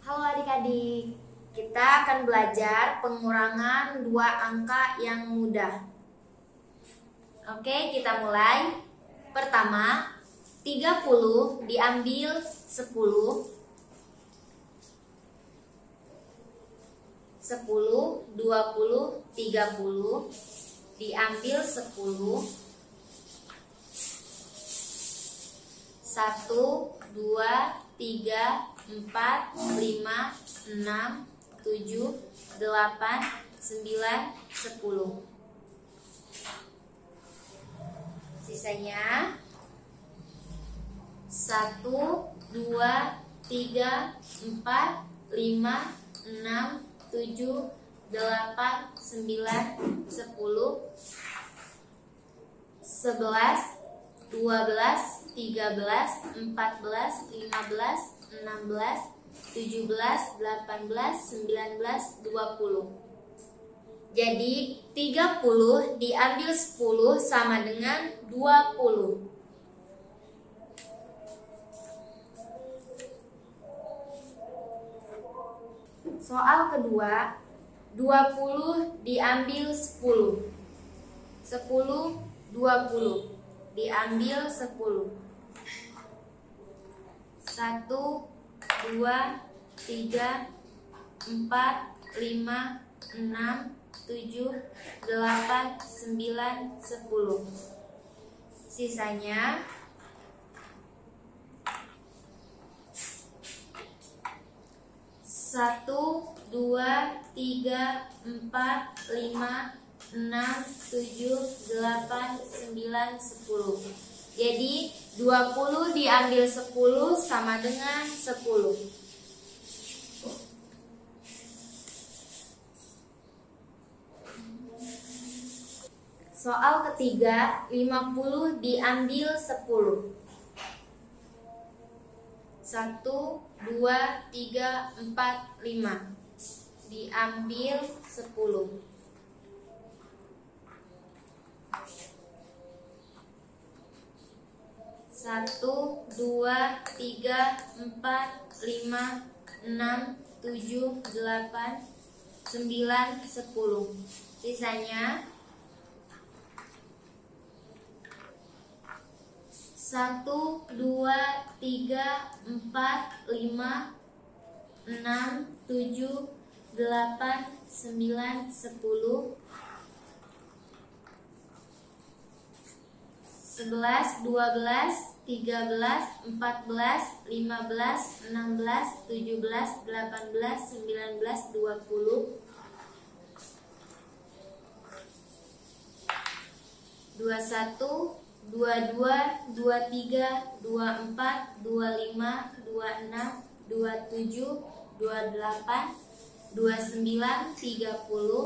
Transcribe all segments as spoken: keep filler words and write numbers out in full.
Halo adik-adik, kita akan belajar pengurangan dua angka yang mudah. Oke, kita mulai. Pertama, tiga puluh diambil sepuluh. sepuluh, dua puluh, tiga puluh diambil sepuluh. satu, dua, tiga, empat, lima, enam, tujuh, delapan, sembilan, sepuluh. Sisanya satu, dua, tiga, empat, lima, enam, tujuh, delapan, sembilan, sepuluh, sebelas, dua belas, tiga belas, empat belas, lima belas, enam belas, tujuh belas, delapan belas, sembilan belas, dua puluh. Jadi tiga puluh diambil sepuluh sama dengan dua puluh. Soal kedua, dua puluh diambil sepuluh. sepuluh, dua puluh diambil sepuluh. satu, dua, tiga, empat, lima, enam, tujuh, delapan, sembilan, sepuluh. Sisanya satu, dua, tiga, empat, lima, enam, tujuh, delapan, sembilan, sepuluh. Jadi dua puluh diambil sepuluh sama dengan sepuluh. Soal ketiga, lima puluh diambil sepuluh. satu, dua, tiga, empat, lima diambil sepuluh. satu, dua, tiga, empat, lima, enam, tujuh, delapan, sembilan, sepuluh. Sisanya satu, dua, tiga, empat, lima, enam, tujuh, delapan, sembilan, sepuluh, sebelas, dua belas, tiga belas, empat belas, lima belas, enam belas, tujuh belas, delapan belas, sembilan belas, dua puluh, dua puluh satu, dua puluh dua, dua puluh tiga, dua puluh empat, dua puluh lima, dua puluh enam, dua puluh tujuh, dua puluh delapan, dua puluh sembilan, tiga puluh,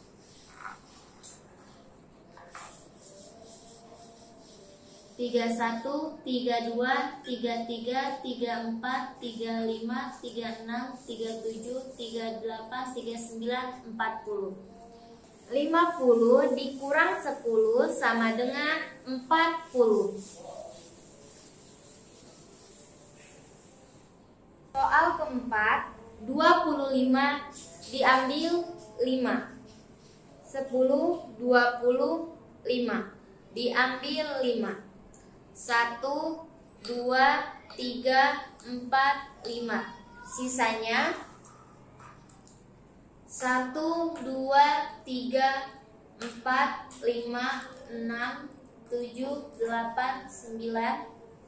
tiga puluh satu, tiga puluh dua, tiga puluh tiga, tiga puluh empat, tiga puluh lima, tiga puluh enam, tiga puluh tujuh, tiga puluh delapan, tiga puluh sembilan, empat puluh. lima puluh dikurang sepuluh sama dengan empat puluh. Soal keempat, dua puluh lima diambil lima. sepuluh, dua puluh lima diambil lima. satu, dua, tiga, empat, lima. Sisanya satu, dua, tiga, empat, lima, enam, tujuh, delapan, sembilan,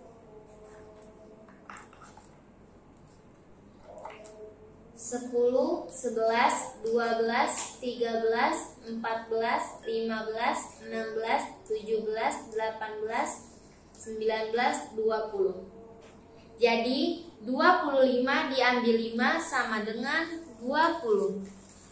sepuluh, sebelas, dua belas, tiga belas, empat belas, lima belas, enam belas, tujuh belas, delapan belas, sembilan belas, dua puluh. Jadi dua puluh lima diambil lima sama dengan dua puluh.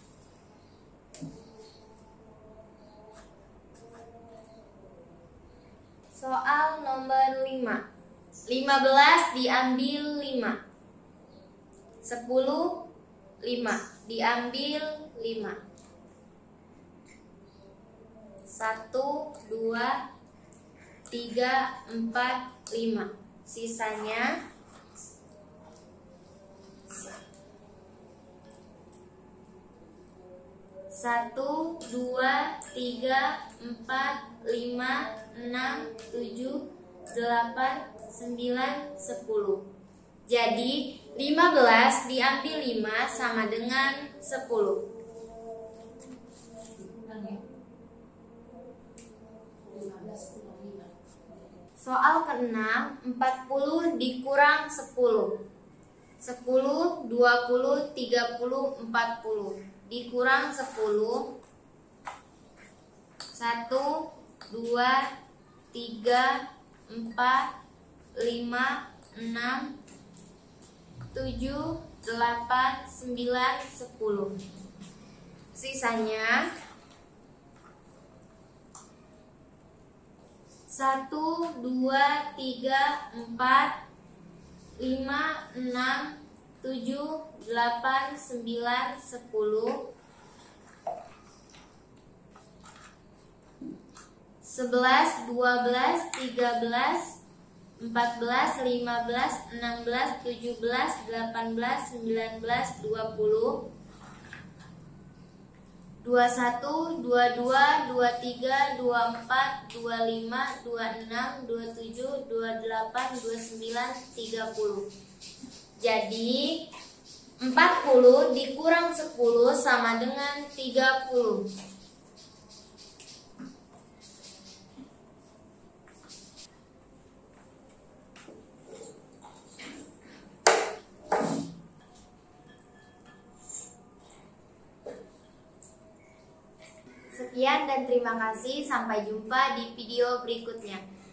Soal nomor lima. lima belas diambil lima. sepuluh, lima diambil lima. satu, dua, tiga, empat, lima. Sisanya Satu, dua, tiga, empat, lima, enam, tujuh, delapan, sembilan, sepuluh. Jadi lima belas diambil lima sama dengan sepuluh. Soal keenam, empat puluh dikurang sepuluh. sepuluh, dua puluh, tiga puluh, empat puluh. Dikurang sepuluh. satu, dua, tiga, empat, lima, enam, tujuh, delapan, sembilan, sepuluh. Sisanya satu, dua, tiga, empat, lima, enam, tujuh, delapan, sembilan, sepuluh. Sebelas, dua belas, tiga belas, empat belas, lima belas, enam belas, tujuh belas, delapan belas, sembilan belas, dua puluh. Dua satu, dua dua, dua tiga, dua empat, dua lima, dua enam, dua tujuh, dua delapan, dua sembilan, tiga puluh. Jadi empat puluh dikurang sepuluh sama dengan tiga puluh. Sekian dan terima kasih. Sampai jumpa di video berikutnya.